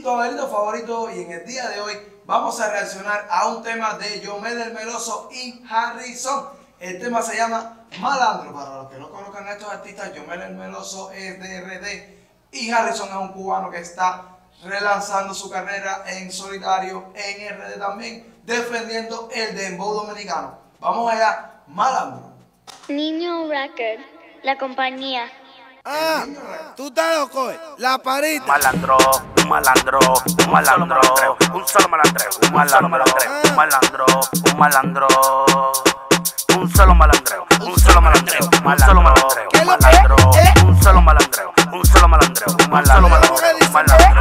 tu Abelito favorito, y en el día de hoy vamos a reaccionar a un tema de Yomel el Meloso y Harrison. El tema se llama Malandro. Para los que no conozcan a estos artistas, Yomel el Meloso es de RD y Harrison es un cubano que está relanzando su carrera en solitario en RD también, defendiendo el dembow dominicano. Vamos allá, Malandro. Niño Record, la compañía. Ah, tú estás loco, la parita. Malandro, un malandro, un malandro, un solo malandreo, un malandro, un malandro, un malandro, un solo malandreo, un solo malandreo, un solo malandreo, un malandro, un solo malandreo, un solo malandreo, un malandro, un malandro.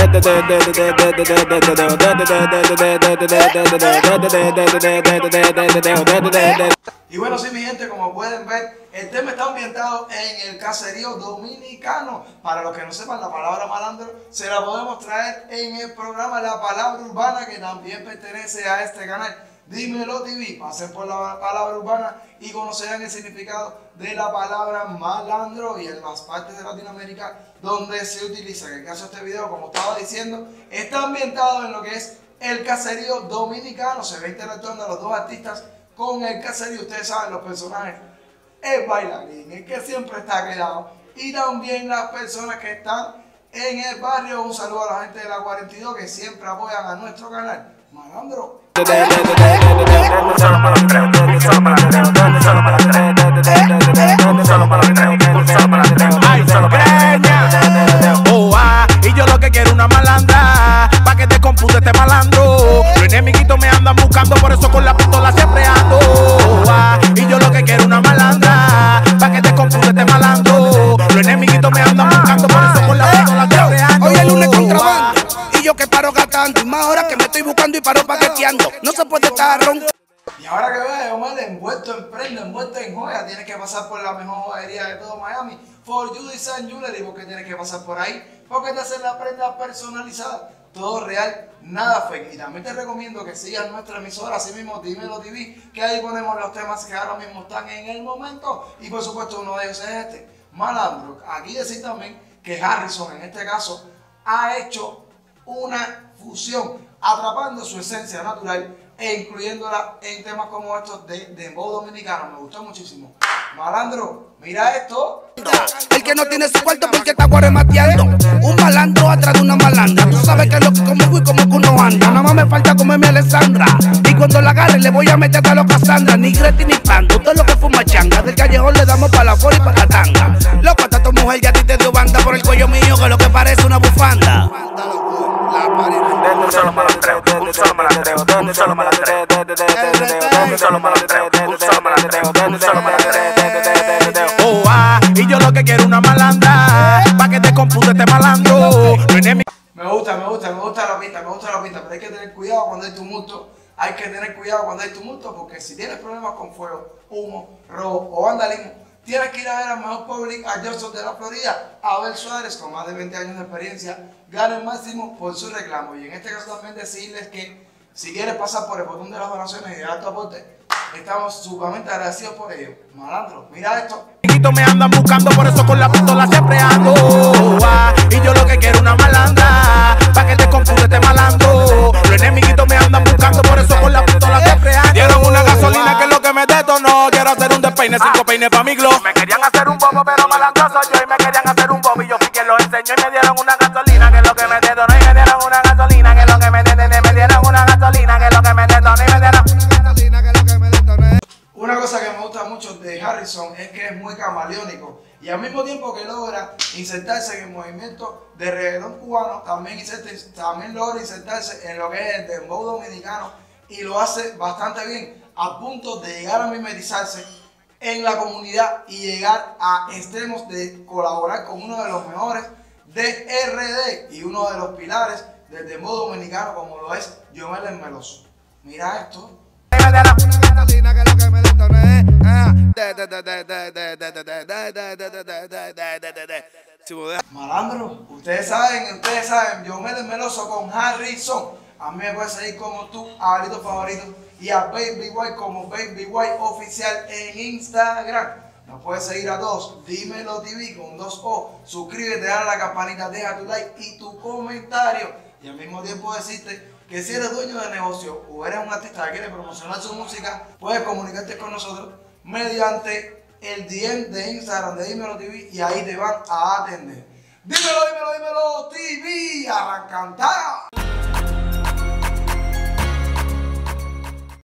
Y bueno, sí, mi gente, como pueden ver, el tema está ambientado en el caserío dominicano. Para los que no sepan, la palabra malandro se la podemos traer en el programa La Palabra Urbana, que también pertenece a este canal, Dímelo TV. Pasen por la palabra urbana y conocerán el significado de la palabra malandro y en las partes de Latinoamérica donde se utiliza. En el caso de este video, como estaba diciendo, está ambientado en lo que es el caserío dominicano. Se ve interactuando a los dos artistas con el caserío. Ustedes saben, los personajes, el bailarín, el que siempre está quedado, y también las personas que están en el barrio. Un saludo a la gente de la 42 que siempre apoyan a nuestro canal. Malandro. Un solo malandreo, un solo malandreo, un solo malandreo, un solo malandreo, un solo malandreo, ay, solo Y yo lo que quiero una malandra, pa' que te compute este malandro. Los enemiguitos me andan buscando, por eso con la pistola siempre ando. Y yo lo que quiero una malandra, pa' que te compute este malandro. Los enemiguitos me andan buscando, por eso con la pistola siempre ando. Hoy el lunes contrabando, y yo que paro gastando, y más ahora que me estoy buscando y paro paqueteando. No se puede estar roncando. Y ahora que ves a Yomel envuelto en prenda, envuelto en joya, tienes que pasar por la mejor joyería de todo Miami, For You Design Jewelry. ¿Por qué tienes que pasar por ahí? Porque te hacen la prenda personalizada, todo real, nada fake. Y también te recomiendo que sigas nuestra emisora, así mismo Dímelo TV, que ahí ponemos los temas que ahora mismo están en el momento. Y por supuesto uno de ellos es este, Malandro. Aquí decir también que Harrison en este caso ha hecho una fusión, atrapando su esencia natural e incluyéndola en temas como estos de dembow dominicano. Me gustó muchísimo. Malandro, mira esto. El que no tiene su cuarto porque está guaremateando. Un malandro atrás de una malandra. Tú sabes que es lo que conmigo y como que uno anda. Nada más me falta comerme a Alessandra. Y cuando la agarre le voy a meter hasta los Cassandra. Ni Greti ni Pando, todo lo que fuma changa. Del callejón le damos pa' la fora y pa' la tanga. Loco, hasta tu mujer ya a ti te dio banda por el cuello mío, que lo que parece una bufanda. un solo malandreo, un solo malandreo, un solo malandreo, un solo malandreo, un solo malandreo, un solo malandreo. Y yo lo que quiero una malandra, pa' que te compute este malandro. Me gusta la pista, pero hay que tener cuidado cuando hay tumulto. Hay que tener cuidado cuando hay tumulto, porque si tienes problemas con fuego, humo, robo o vandalismo, tienes que ir a ver al mejor public adjustor de la Florida, Abel Suárez, con más de 20 años de experiencia, gana el máximo por su reclamo. Y en este caso también decirles que si quieres pasar por el botón de las donaciones y dar tu aporte, estamos sumamente agradecidos por ello. Malandro, mira esto. Me andan buscando, por eso con la pistola siempre ando. Y yo lo que quiero una malandra, pa' que te compute este malandro. Los enemiguitos me andan buscando, por eso con la pistola siempre ando. Dieron una gasolina que es lo que me detonó. Quiero hacer un despeine, 5 peines pa' mi glow. Me querían hacer un bobo, pero malandro soy yo. Y me querían hacer un bobo, y yo fui quien los enseñó. Y me dieron una gasolina que es lo que me detonó. Y me dieron una gasolina que es lo que me detonó. Me dieron una gasolina que es lo que me detonó. Y me dieron una cosa que me gusta mucho de Harrison es que es muy camaleónico, y al mismo tiempo que logra insertarse en el movimiento de reggaetón cubano, también logra insertarse en lo que es el dembow dominicano, y lo hace bastante bien, a punto de llegar a mimetizarse en la comunidad y llegar a extremos de colaborar con uno de los mejores de RD y uno de los pilares del dembow dominicano, como lo es Yomel el Meloso. Mira esto. Malandro, ustedes saben, Yomel el Meloso con Harrison. A mí me puedes seguir como tu Abelito favorito y a Baby White como Baby White oficial en Instagram. Nos puedes seguir a todos, Dímelo TV con 2 O. Suscríbete, dale a la campanita, deja tu like y tu comentario. y al mismo tiempo decirte que si eres dueño de negocio o eres un artista que quiere promocionar su música, puedes comunicarte con nosotros mediante el DM de Instagram de Dímelo TV y ahí te van a atender. Dímelo, dímelo, dímelo TV, arrancantado.